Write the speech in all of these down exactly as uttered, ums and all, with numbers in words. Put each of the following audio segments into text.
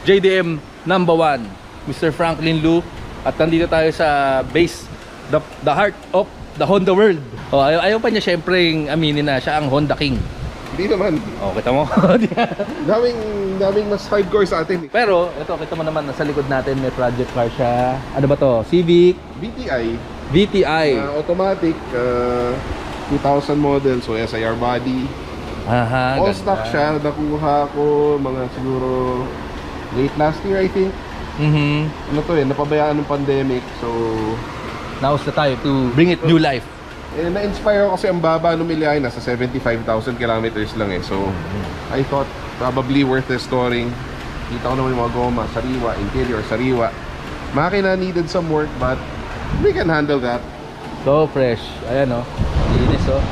J D M number one, Mister Franklin Lu. At nandito tayo sa base, the, the heart of the Honda world. Oh, ayaw, ayaw pa niya syempre aminin na siya ang Honda King. Hindi naman. Oh, kita mo. daming, daming mas hardcore sa atin. Pero, ito, kita mo naman, nasa likod natin may project car siya. Ano ba to? Civic? V T I. V T I. Uh, automatic, uh, two thousand model, so S I R body. Aha, all ganda. stock siya, nakuha ko mga siguro late last year I think. Mhm. Ano to eh, napabayaan ng pandemic, so now's the time to bring it new life. eh, na-inspire ako kasi ang baba ng miliyahe, nasa seventy-five thousand kilometers lang eh. So I thought probably worth restoring. Kita ko naman yung mga goma, sariwa, interior, sariwa. Makina needed some work but we can handle that. So fresh. Ayan oh. Linis oh.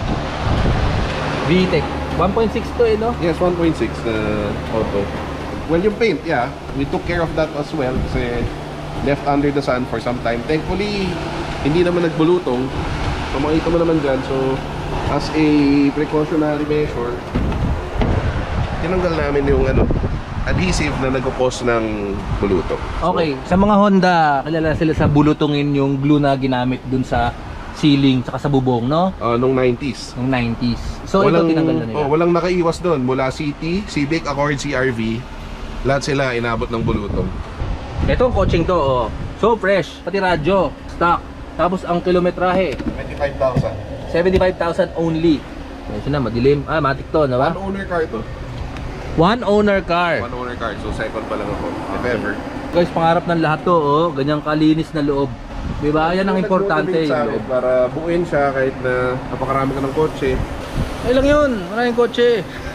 V TEC. one point six to eh no? Yes, one point six na auto. Well, yung paint, yeah, we took care of that as well kasi left under the sun for some time. Thankfully, hindi naman nagbulutong. So makita mo naman dyan. So, as a precautionary measure, tinanggal namin yung ano, adhesive na nagpo-cause ng bulutong. Okay, sa mga Honda, kilala sila sa bulutungin yung glue na ginamit dun sa ceiling tsaka sa bubong, no? Uh, nung nineties. Nung nineties. So walang, ito tinanggal na nila. Oh, walang nakaiwas doon. Mula C T, Civic, Accord, C R V, lahat sila inabot ng bulutong. Ito ang coaching to, oh. So fresh, pati radyo, stock. Tapos ang kilometrahe, twenty-five thousand. seventy-five thousand only. Ito na, madilim. Ah, matik to, no ba? One owner car to. One owner car. One owner car. So second pa lang ako, if ever. Guys, pangarap ng lahat to, oh. Ganyang kalinis na loob. Diba? Yan ang importante. Nag-motivate sa Yung akin loob. para buuin siya kahit na napakarami ka ng kotse. Ay lang yun, maraming kotse.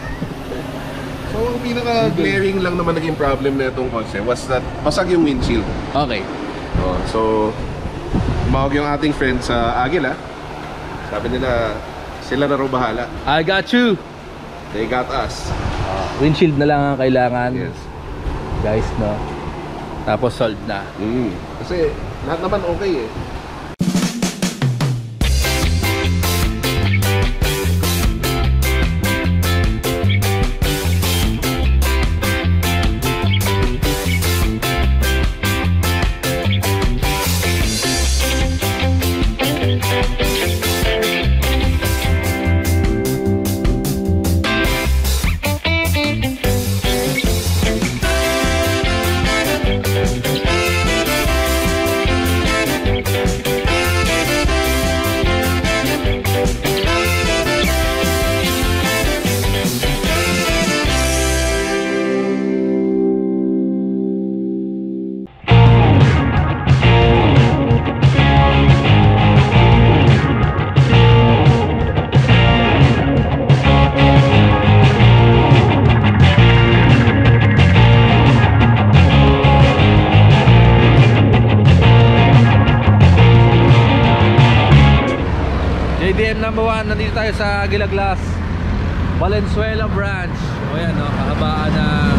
So ang pinaka-glaring lang naman naging problem na itong kotse was that basag yung windshield. Okay. Oh, so tumawag yung ating friend sa Aguila. Sabi nila sila na raw bahala. I got you. They got us. Uh, windshield na lang ang kailangan. Yes. Guys, no? Tapos solved na. Mm. Kasi lahat naman okay eh. J D M number one, nandito tayo sa Aguila Glass Valenzuela branch. O yan, no? Kahabaan ng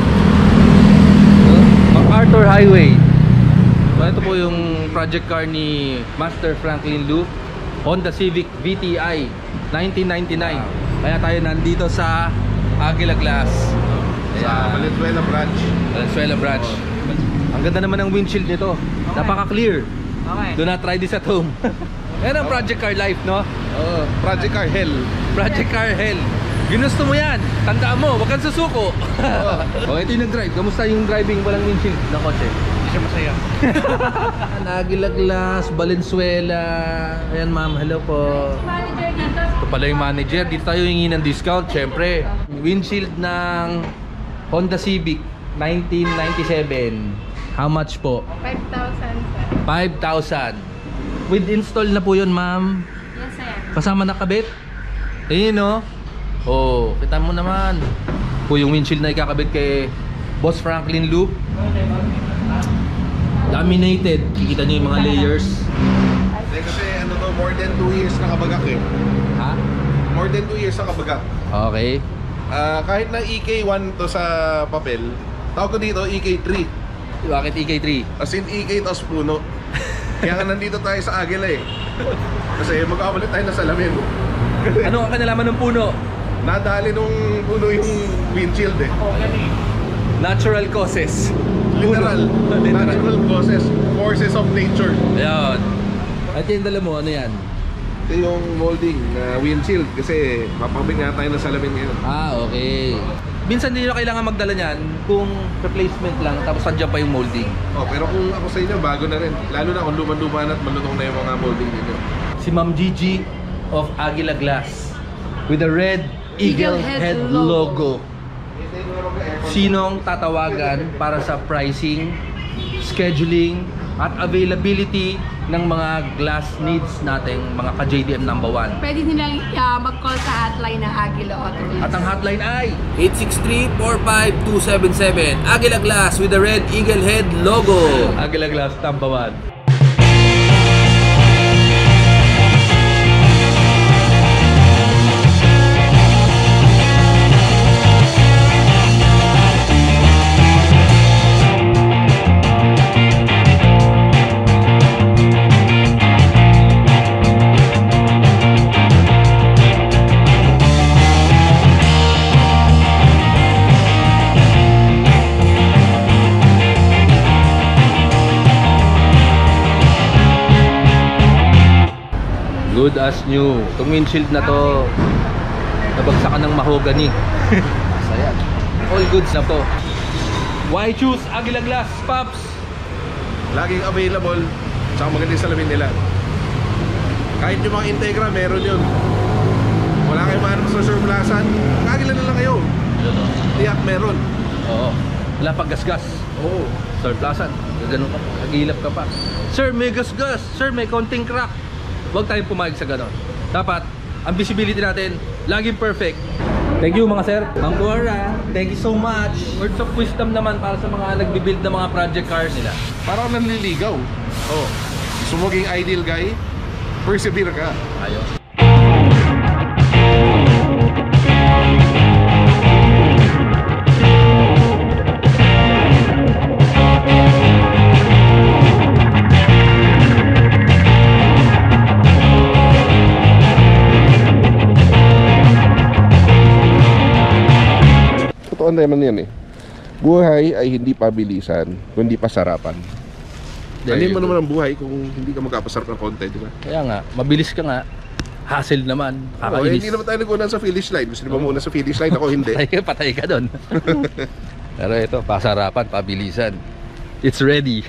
uh, MacArthur Highway. So, ito po yung project car ni Master Franklin Lu, Honda Civic V T I nineteen ninety-nine. Kaya tayo nandito sa Aguila Glass Sa Valenzuela branch. Valenzuela branch. Ang ganda naman ng windshield nito. Napaka-clear. Okay. Do not try this at home. Yan ang project car life, no? Oh, Project Car Hell. Project car hell. Ginusto mo yan. Tandaan mo, wag kang susuko. Oh, ito yung nag-drive. Kamusta yung driving walang windshield ng kotse? Hindi siya masaya. Aguila Glass, Valenzuela. Ayan ma'am, hello po. Manager dito. Ito pala yung manager. Dito tayo hingi ng discount, syempre. Windshield ng Honda Civic nineteen ninety-seven. How much po? five thousand sir. five thousand. With install na po yun, ma'am. Yes sir. Kasama na kabit. Ayun, no? Oh, kita mo naman. Po yung windshield na ikakabit kay Boss Franklin Lu. Laminated. Kikita niyo yung mga layers. Eh, kasi ano to, more than two years nakabagak eh. Ha? More than two years nakabagak. Okay. Ah, kahit na E K one to sa papel, tawag ko dito E K three. Bakit E K three? As in E K tapos puno. Kaya nga nandito tayo sa Aguila eh. Kasi magkakapalit tayo na salamin. Ano ang kanalaman ng puno? Nadali nung puno yung windshield eh. Ako, yan eh. Natural causes. Literal. Uno. Literal. Natural causes. Forces of nature. Ayun. At yung dala mo, ano yan? Ito yung molding na windshield kasi mapapabig nga tayo ng salamin ngayon. Ah, okay. Minsan hindi nyo kailangan magdala niyan kung replacement lang tapos nandiyan pa yung molding. Oh, pero kung ako sa inyo, bago na rin. Lalo na kung luman-luman at malutong na yung mga molding dito. Si Ma'am Gigi of Aguila Glass with the red Eagle, Eagle Head Head logo. Sinong tatawagan para sa pricing, scheduling, at availability ng mga glass needs nating mga ka-J D M number one? Pwede nilang uh, mag-call sa hotline ng Aguila Auto Glass. At ang hotline ay eight six three, four five two seven seven. Aguila Glass with the red Eagle Head logo. Aguila Glass number one. Good as new. Itong windshield na to, nabagsakan ng mahogany. Masaya. All goods na to. Why choose Aguila Glass, Pops? Laging available. Tsaka maganda yung salamin nila. Kahit yung mga Integra, meron yun. Wala kayong mahanap sa surplusan, Aguila na lang kayo. Tiyak meron. Oo. Wala pag gasgas. Oo. Surplusan. Ganun ka. Nagilap ka pa. Sir, may gasgas. Sir, may konting crack. Huwag tayong pumayag sa ganon. Dapat, ang visibility natin, laging perfect. Thank you mga sir. Ma'am Cora, thank you so much. Words of wisdom naman para sa mga nagbibuild ng mga project cars nila. Parang nanliligaw. Oh, Gusto mo maging ideal guy, persevere ka. ayos. Totoo naman yan eh. Buhay ay hindi pabilisan, kundi pasarapan. There Alin you mo go. naman ang buhay kung hindi ka magkapasarap ng konti, di ba? Kaya nga, mabilis ka nga. Hassle naman. Oh, Kakainis. hindi naman tayo nag-una sa finish line. Gusto mo muna sa finish line, ako hindi. Patay ka, patay ka doon. Pero ito, pasarapan, pabilisan. It's ready.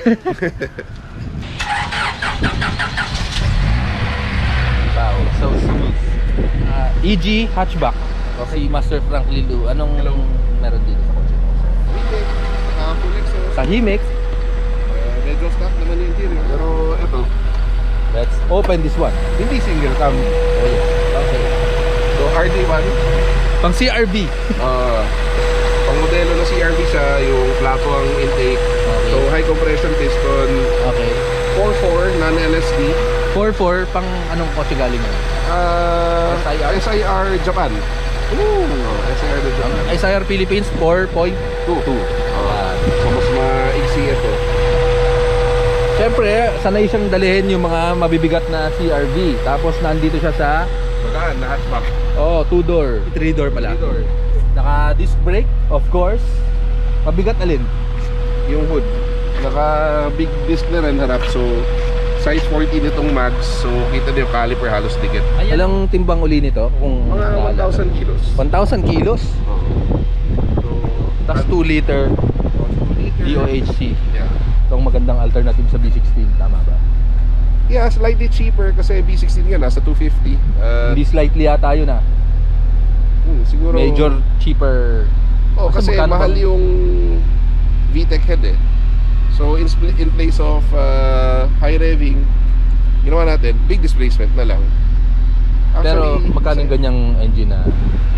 Wow, so smooth. Uh, E G hatchback. O si Master Frank Lilu, anong Hello. meron dito sa kotse mo? Full exhaust. Tahimik. Uh, medyo stock naman yung interior. Pero eto, Let's open this one. hindi single cam. Oh yes. Okay. So R D one, Pang C R V. uh, pang modelo na C R V siya, yung plato ang intake. Okay. So high compression piston, Okay. four four non-L S D. four four, pang anong kotse galing mo? Uh, S I R? S I R Japan. Ooh. Oh, S I R na Japan. Ang S I R Philippines, four point two. two. Uh, so mas maigsi ito. Siyempre, sanay siyang dalhin yung mga mabibigat na C R V. Tapos nandito siya sa Magaan na hatchback. oh, two door, three door pala. Three door. Naka disc brake, of course. Mabigat alin? Yung hood. Naka big disc na rin harap. So size fourteen itong max. So kita niyo yung caliper halos dikit. Ilang timbang uli nito? Kung Mga one thousand kilos. one thousand kilos. So Tapos two liter D O H C. Yeah. Itong magandang alternative sa B sixteen, tama ba? Yeah, slightly cheaper kasi B sixteen nga nasa two fifty. Uh, Hindi slightly yata yun ah. hmm, siguro Major cheaper. Oh, kasi magkano mahal bang- yung V TEC head eh. So in, spl- in place of uh, high revving, ginawa natin big displacement na lang. Pero magkano yung ganyang engine na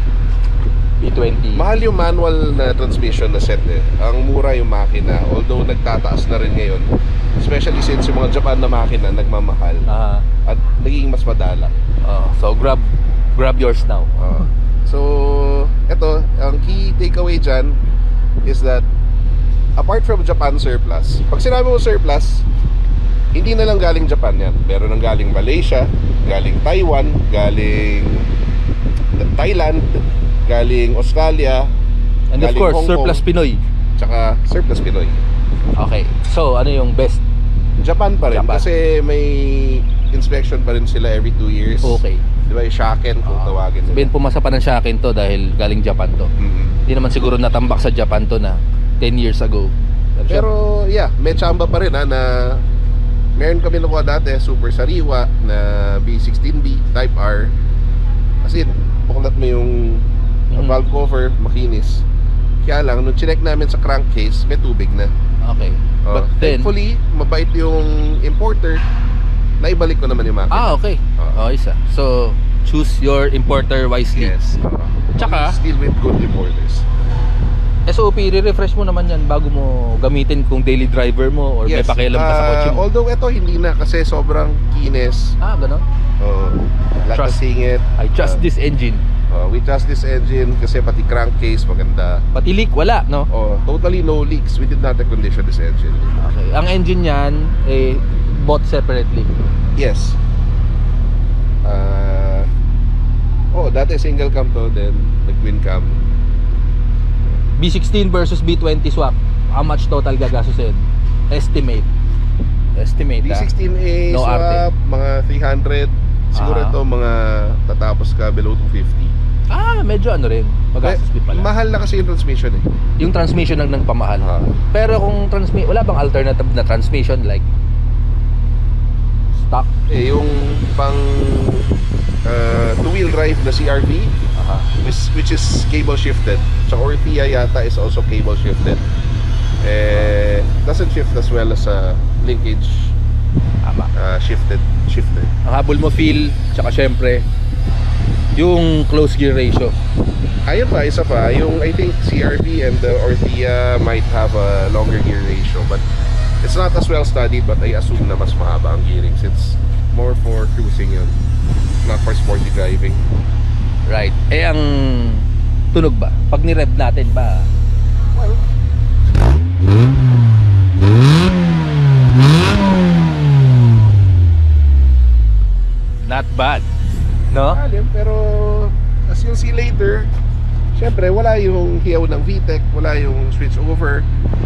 B twenty? Mahal yung manual na transmission na set eh. Ang mura yung makina. Although nagtataas na rin ngayon. Especially since yung mga Japan na makina nagmamahal. Ah, At naging mas madala. oh, so grab grab yours now. Uh, so, eto, ang key takeaway dyan is that apart from Japan surplus, pag sinabi mo surplus, hindi na lang galing Japan yan. Meron nang galing Malaysia, galing Taiwan, galing Thailand, galing Australia, And of galing course, Hong Kong. surplus Pinoy. tsaka surplus Pinoy. Okay. So, ano yung best? Japan pa rin Japan. kasi may inspection pa rin sila every two years. Okay. Di ba yung Shaken kung Uh, tawagin nila. Sabihin, pumasa pa ng Shaken to dahil galing Japan to. Mm-hmm. Hindi naman siguro natambak sa Japan to na ten years ago. Pero yeah, may tsamba pa rin ha na meron kami nakuha dati, super sariwa na B sixteen B Type R. As in, buklat mo yung Mhm. valve cover, makinis. Kaya lang, nung chinek namin sa crankcase, may tubig na. Okay. Oh, But then, thankfully, mabait yung importer. Naibalik ko naman yung makina. ah, okay. Oh. Oh, isa. So, choose your importer wisely. Yes. Uh, Tsaka, still with good importers. S O P, re-refresh mo naman yan bago mo gamitin kung daily driver mo or may pakialam ka sa uh, kotse mo. Although ito hindi na kasi sobrang kinis. Ah, ganon. Oh, Trust. latasing it. I trust Uh, this engine. Uh, we trust this engine kasi pati crankcase maganda. Pati leak, wala, no? Oh, totally no leaks. We did not recondition this engine. Okay. Ang engine yan, eh, bought separately. Yes. Uh, oh, dati single cam to, then nag-twin cam. B sixteen versus B twenty swap. How much total gagastusin? Estimate. Estimate, B ah. sixteen A No swap, arte. mga three hundred. Siguro Ah. ito mga tatapos ka below two fifty. Ah, medyo ano rin. Magastos din pala. Mahal na kasi yung transmission eh. Yung transmission ang nagpamahal. Ah. Pero kung transmission, wala bang alternative na transmission like stock? Eh, yung pang uh, two-wheel drive na C R V, Aha. which, which is cable shifted. Sa Orthia yata is also cable shifted. Eh, doesn't shift as well as a linkage Tama. uh, shifted shifter. Ang habol mo feel, tsaka syempre, yung close gear ratio. Ayun pa, isa pa, yung I think C R V and the Orthia might have a longer gear ratio, but it's not as well studied, but I assume na mas mahaba ang gearing since more for cruising yun, not for sporty driving. Right. Eh, ang tunog ba? Pag ni-rev natin ba? Well, Not bad. No? alim, pero as you'll see later, syempre wala yung hiyaw ng V TEC, wala yung switch over.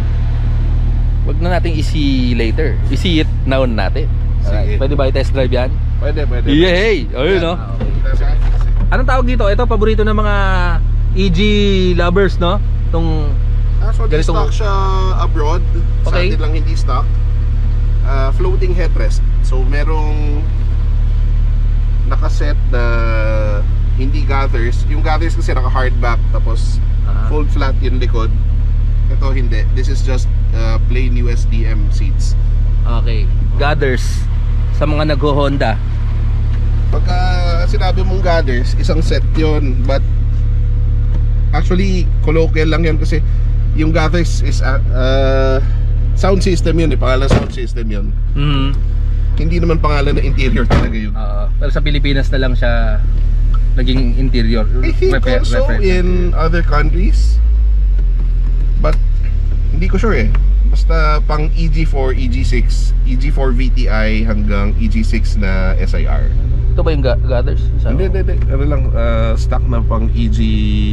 Wag na nating i-see later. I-see it now natin. Alright. Sige. Pwede ba i-test drive yan? Pwede, pwede. Yay! Ayun, no? Ah, okay. Anong tawag dito? Ito, paborito ng mga E G lovers, no? Itong Actually, ganitong- stock siya abroad. Sa Okay. atin lang hindi stock. Uh, floating headrest. So, merong nakaset na hindi gathers. Yung gathers kasi naka hardback tapos Ah. fold flat yung likod. Ito hindi. This is just uh, plain U S D M seats. Okay. Gathers sa mga nag-Honda. Pagka sinabi mong gathers, isang set yun. But actually, colloquial lang yun kasi yung gathers is uh, uh, sound system yun. Eh. Pangalan sound system yun. Mhm. Hindi naman pangalan na interior talaga yun. Uh, pero sa Pilipinas na lang siya naging interior. I think Refer- also refer- in other countries. But hindi ko sure eh. Basta pang E G four, E G six, E G four V T I hanggang E G six na S I R. Ito ba yung ga- gathers? Sa- Hindi, hindi, hindi. Ano lang, uh, stock na pang E G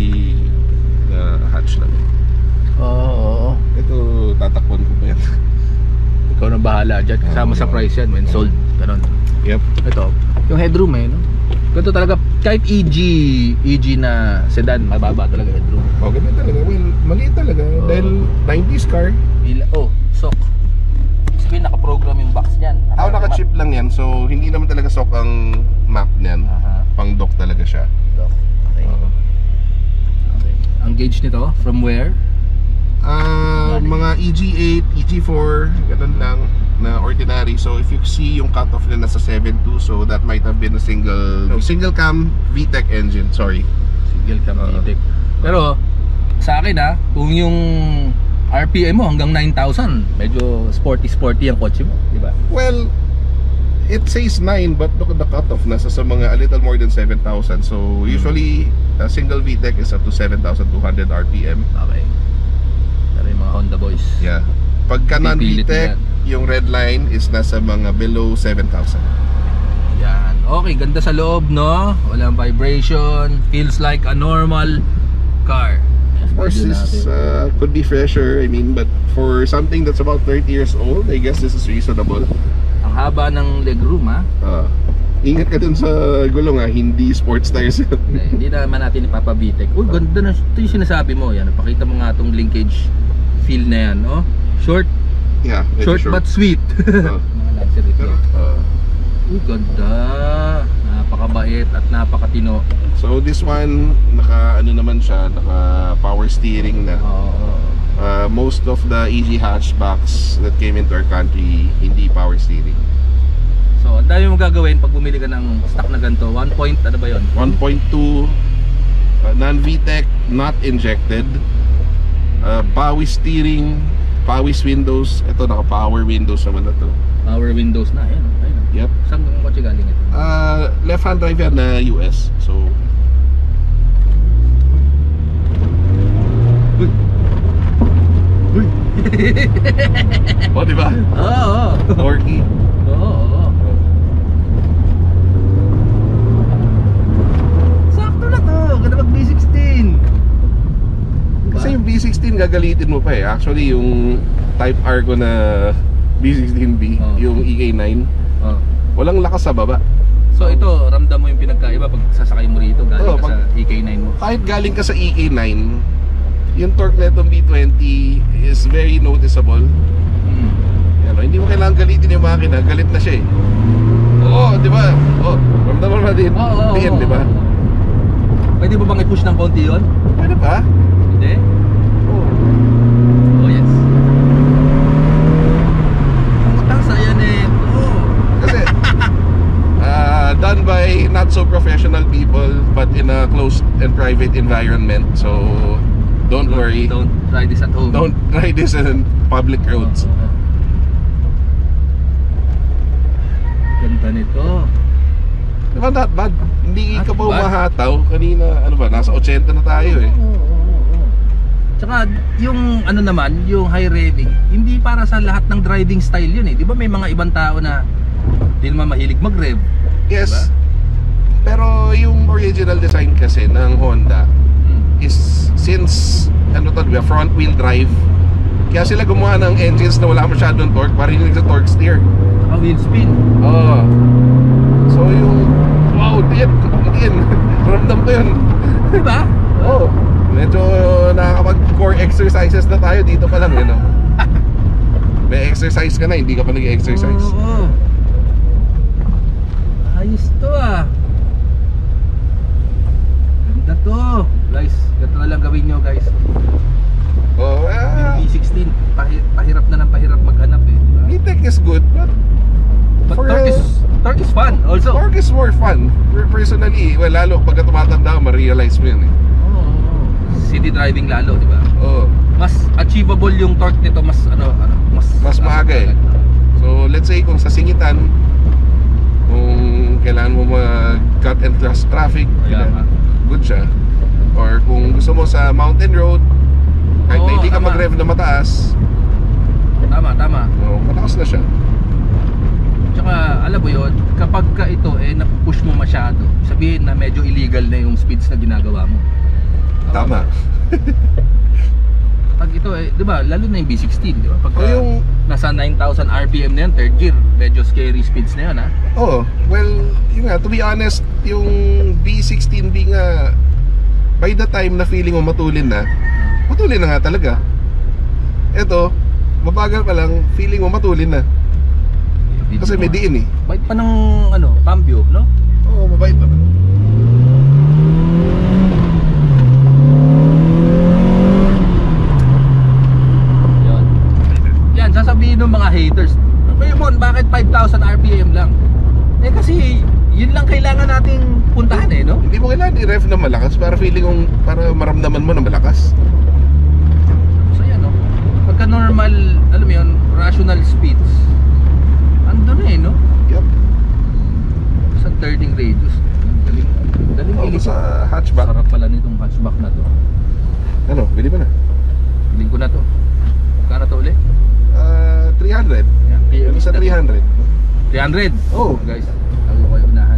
na hatch lang. Oo, oo, oo. Ito, tatakpan ko pa yan. Ikaw na bahala dyan. Kasama sa price yan when sold. Ganon. Yep. Ito, yung headroom eh, no? Ganito talaga, kahit E G, E G na sedan, mababa talaga headroom. Oh, ganun talaga. Well, maliit talaga. Oo. Dahil nineties car. Ila, oh, sok. Sabihin, nakaprogram yung box niyan. Ako naka-chip lang yan. So, hindi naman talaga sok ang map niyan. Aha. Pang dock talaga siya. Ito. Okay. Oo. Okay. Ang gauge nito, from where? Ah, mga E G eight, E G four, ganun lang na ordinary. So if you see yung cutoff na nasa seven two, so that might have been a single single cam V TEC engine, sorry. Single cam Oo. V TEC. Pero sa akin ha, kung yung R P M mo hanggang nine thousand, medyo sporty-sporty ang kotse mo, di ba? Well, it says nine but look at the cutoff nasa sa mga a little more than seven thousand. So usually a single V TEC is up to seven thousand two hundred R P M. Okay. Pero yung mga Honda boys. Yeah. Pagka non-V Pipilit TEC, yung red line is nasa mga below seven thousand. Yan. Okay, ganda sa loob, no? Walang vibration. Feels like a normal car. course, Medyo this natin. uh, could be fresher. I mean, but for something that's about thirty years old, I guess this is reasonable. Ang haba ng legroom ha. Uh, ingat ka dun sa gulong ha, hindi sports tires. Eh, hindi naman natin ipapabitek. Uy, ganda na. Ito yung sinasabi mo. Yan, pakita mo nga itong linkage feel na yan. Oh. Short, Yeah, medyo short, but sweet. Uh, Mga luxury pero, feel. uh, Uy, ganda. Napakabait at napakatino. so this one, naka ano naman siya, naka power steering na. Oo. Uh, most of the easy hatchbacks that came into our country, hindi power steering. So, ang dami mong gagawin pag bumili ka ng stock na ganito. one point, ano ba yun? one point two, uh, non-V TEC, not injected. Uh, power steering, power windows. Ito, naka-power windows naman na to. Power windows na. Ayan, oh, ayun. oh. Yep. Saan kung kotse galing ito? Uh, left-hand drive yan na U S. So, Uy! Uy! oh, di ba? Oo, oo. Torquey. Oo, oo. Sakto na to. Ganda mag B sixteen. Kasi yung B sixteen gagalitin mo pa eh. Actually, yung Type R ko na B sixteen B, Oh. yung E K nine, Oh. walang lakas sa baba. So ito, ramdam mo yung pinagkaiba pag sasakay mo rito galing Oo, ka pag- sa E K nine mo. Kahit galing ka sa E K nine, yung torque na itong B twenty is very noticeable. Hmm. Yan, oh, hindi mo kailangan galitin yung makina, galit na siya eh. Oo, di ba? Oo, ramdam mo naman din. Oo, oo, Din, oo. di ba? Pwede mo bang i-push ng konti yun? Pwede pa? Hindi? Oo. Oh yes. Ang matang saya nito. Kasi, uh, done by not so professional people, but in a closed and private environment. So, don't worry. Don't try this at home. Don't try this in public roads. Oo, oo. Ganda nito. Diba, not bad. Hindi Not ka pa bad. umahataw. Kanina, ano ba, nasa eighty na tayo eh. Oo, oo, oo. Tsaka yung ano naman, yung high revving, hindi para sa lahat ng driving style yun eh. Di ba may mga ibang tao na di naman mahilig mag-rev? Yes. Diba? Pero yung original design kasi ng Honda Hmm. is since ano to, diba, front wheel drive. Kaya sila gumawa ng engines na wala masyadong torque, parinig sa torque steer. Ah, wheel spin. Oo. So yung wow, din, din. Ramdam ko yun. Di ba? Oo. Medyo nakakapag core exercises na tayo dito pa lang, yun, no? May exercise ka na, hindi ka pa nag-exercise. Oo. Ayos to ah. Ganda to. Guys, ganito na lang gawin nyo guys. Oh, ah, Yung B sixteen, pahi- pahirap na ng pahirap maghanap eh. Diba? V TEC is good, but But for torque a- is, torque is fun also. torque is more fun. Per- Personally, well, lalo pagka tumatanda ka, ma-realize mo yun eh. Oo, oo. City driving lalo, di ba? Oo. Mas achievable yung torque nito, mas ano, ano, mas Mas maaga eh. So, let's say kung sa singitan, kung kailangan mo mag-cut and thrust traffic, Kaya nga. good siya. Or kung gusto mo sa mountain road, kahit na Oo, hindi ka tama. mag-rev na mataas, Tama, tama. oh, malakas na siya. Tsaka alam mo yun, kapag ka ito eh napupush mo masyado, sabihin na medyo illegal na yung speeds na ginagawa mo. Tama. Pag ito eh, di ba, lalo na yung B sixteen, di ba? Pag O yung, nasa nine thousand R P M na yan, third gear, medyo scary speeds na yun ha. oh, well, yun nga, to be honest, yung B sixteen B nga, by the time na feeling mo matulin na, matulin na nga talaga. Ito, mabagal pa lang, feeling mo matulin na. Kasi may diin eh. Bait pa ng ano, cambio, no? Oo, oh, mabait pa. Yan. Yan, sasabihin ng mga haters, Raymond, bakit five thousand R P M lang? Eh kasi, yun lang kailangan nating puntahan eh, no? Hindi mo kailangan i-rev na malakas para feeling mong, para maramdaman mo na malakas. So yan, no? Pagka normal, alam mo yun, rational speeds, andun na eh, no? Yup. Sa turning radius. Daling, daling Oh, ilig. sa hatchback. Sarap pala nitong hatchback na to. Ano, bili mo na. Piling ko na to. Magkano to ulit? Uh, three hundred. Yan, Yung isa three hundred. three hundred. Oh. Guys, tago kayo unahan.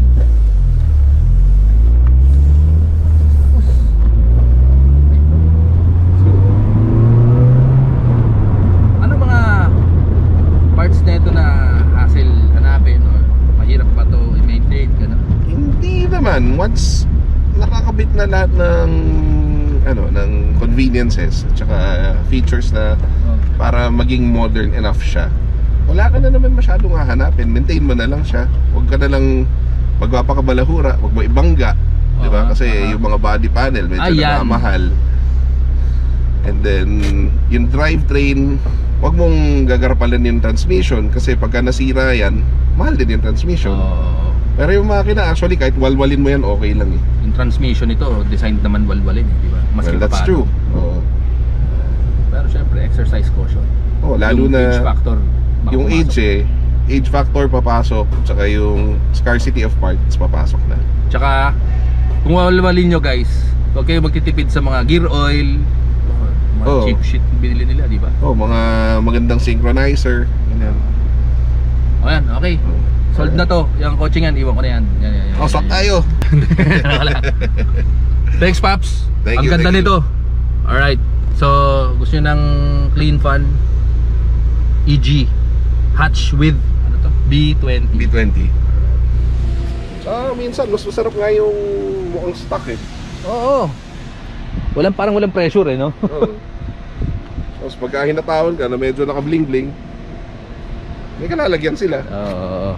naman, once nakakabit na lahat ng ano, ng conveniences at saka features na para maging modern enough siya, wala ka na naman masyadong hahanapin. Maintain mo na lang siya. Huwag ka na lang magpapakabalahura, huwag mo ibangga, di ba? Oo, Kasi oo. yung mga body panel medyo Ayan. nagmamahal. And then yung drivetrain, huwag mong gagarpalan yung transmission kasi pagka nasira yan, mahal din yung transmission. Oo. Pero yung makina actually kahit walwalin mo yan, okay lang eh. Yung transmission nito, designed naman walwalin, eh, di ba? Well, that's paano. true. Oo. Pero syempre, exercise caution. Oh, lalo Yung na age factor. baka yung pumasok. age eh, age factor papasok, tsaka yung scarcity of parts papasok na. Tsaka, kung walwalin nyo guys, huwag kayo magtitipid sa mga gear oil, mga Oo. cheap shit binili nila, di ba? Oh, mga magandang synchronizer. Ganyan. O yan, okay. Sold na to. Yung kotse yan, iwan ko na yan. Yan, yan, yan, Oh, swap yan, yan. tayo. Wala. Thanks, Paps. Thank Ang you, ganda thank you. nito. Alright. So, gusto nyo ng clean fan, E G hatch with ano to? B twenty. B twenty. Ah, minsan mas masarap nga yung mukhang stock eh. Oo. Walang, parang walang pressure eh, no? Oo. Tapos pagka hinatawan ka na medyo naka-bling-bling, may kalalagyan sila. Oo.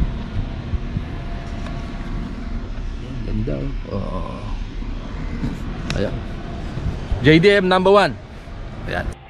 Ganda. Oo. Ayan. J D M number one. Ayan.